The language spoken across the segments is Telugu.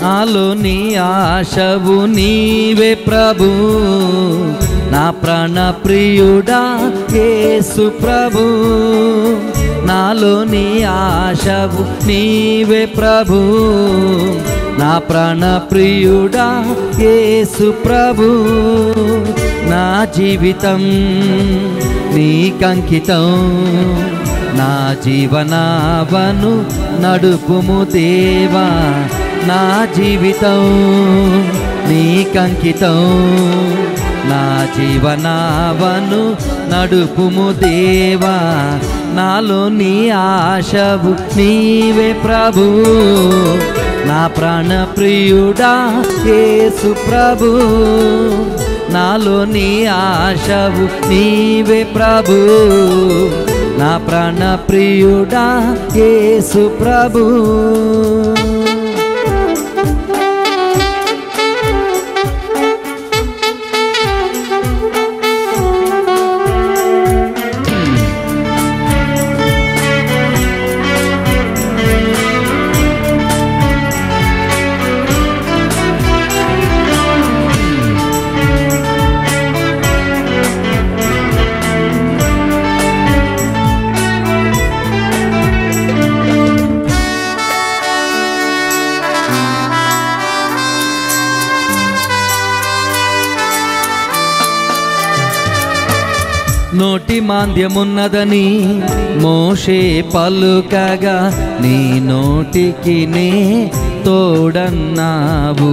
నాలో నీ ఆశవు నీవే ప్రభు, నా ప్రాణ ప్రియుడా యేసు ప్రభు. నాలో నీ ఆశవు నీవే ప్రభు, నా ప్రాణ ప్రియుడా యేసు ప్రభు. నా జీవితం నీకంకితం, నా జీవనావను నడుపుము దేవా. నా జీవితం నీకంకితం, నా జీవనావను నడుపుము దేవా. నాలో నీ ఆశవు నీవే ప్రభు, నా ప్రాణ ప్రియుడా యేసు ప్రభు. నాలో నీ ఆశవు నీవే ప్రభు, నా ప్రాణ ప్రియుడా యేసు ప్రభు. నోటి మాంద్యమున్నదని మోషే పలుకగా, నీ నోటికి నే తోడన్నావు.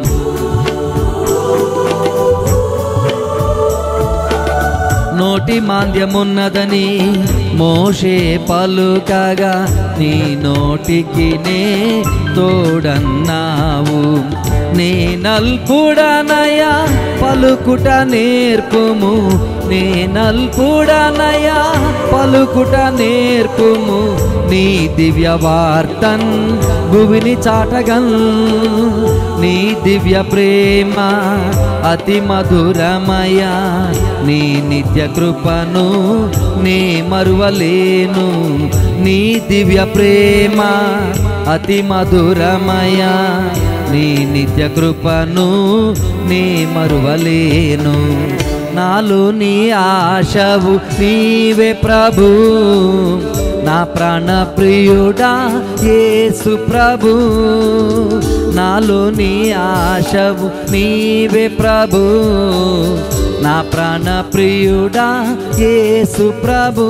నోటి మాంద్యమున్నదని మోషే పలుకగా, నీ నోటికి నే తోడన్నావు. నే నల్పుడనయా పలుకుట నేర్పుము, నే నల్పుడనయా పలుకుట నేర్పుము. నీ దివ్య వార్తన్ భువిని చాటగన్, నీ దివ్య ప్రేమ అతి మధురమయ. నీ నిత్య కృపను నే మరువలేను, నీ దివ్య ప్రేమ అతి మధురమయ. నీ నిత్య కృపను నే మరువలేను. నాలో నీ ఆశవు నీవే ప్రభు, నా ప్రాణ ప్రియుడా యేసు ప్రభు. నాలో నీ ఆశవు నీవే ప్రభు, నా ప్రాణ ప్రియుడా యేసు ప్రభు.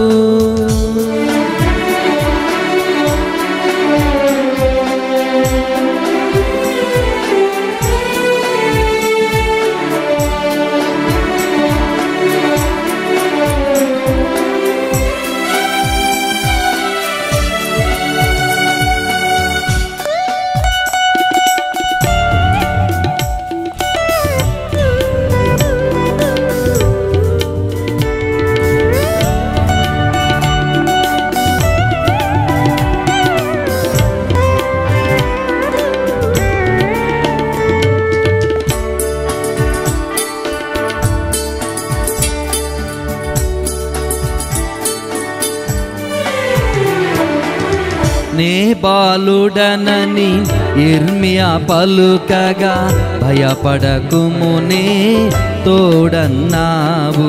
నే బాలుడనని ఇర్మియా పలుకగా, భయపడకుము నే తోడన్నావు.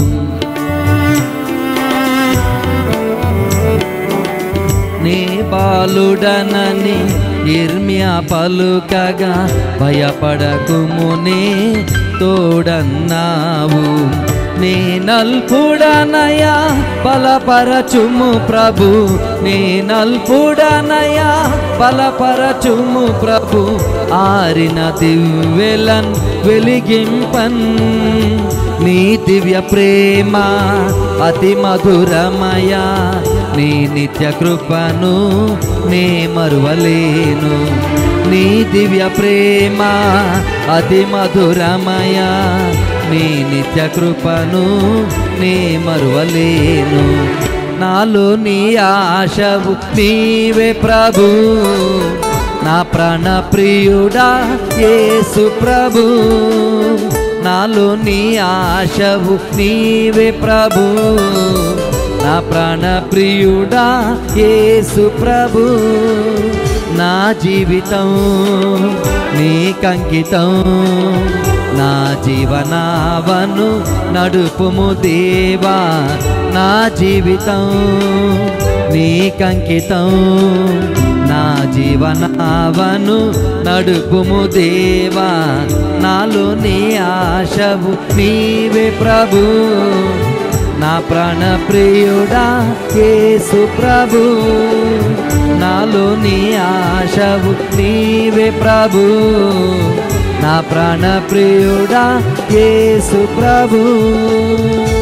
నే బాలుడనని ఇర్మియా పలుకగా, భయపడకుము నే తోడన్నావు. నే నల్పుడనయా బలపరచుము ప్రభు, నే నల్పుడనయా బలపరచుము ప్రభు. ఆరిన దివ్వెలన్ వెలిగింపన్, నీ దివ్య ప్రేమ అతి మధురమయ. నీ నిత్య కృపను నే మరువలేను, నీ దివ్య ప్రేమ అతి మధురమయ. నీ నిత్య కృపను నే మరువలేను. నాలో నీ ఆశవు నీవే ప్రభు, నా ప్రాణ ప్రియుడా యేసు ప్రభు. నాలో నీ ఆశవు నీవే ప్రభు, నా ప్రాణ ప్రియుడా యేసు ప్రభు. నా జీవితం నీకంకితం, నా జీవనావను నడుపుము దేవా, నా జీవితం నీకంకితం, నా జీవనావను నడుపుము దేవా, నాలో నీ ఆశవు నీవే ప్రభు, నా ప్రాణ ప్రియుడా యేసు ప్రభు, నాలో నీ ఆశవు నీవే ప్రభు, నా ప్రాణ ప్రియుడా యేసు ప్రభు.